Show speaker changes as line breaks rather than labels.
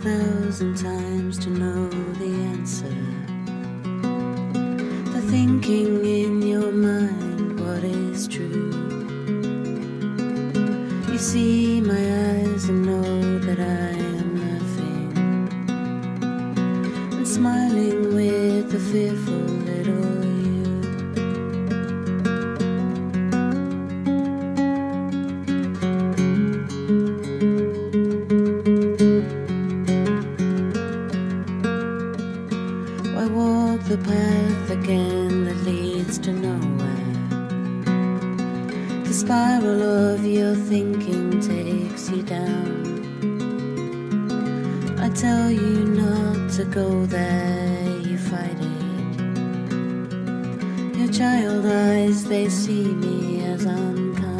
1,000 times to know the answer. The thinking in your mind, what is true? You see my eyes and know that I am nothing, and smiling with the fearful little you. Why walk the path again that leads to nowhere? The spiral of your thinking takes you down. I tell you not to go there, you fight it. Your child eyes, they see me as unkind.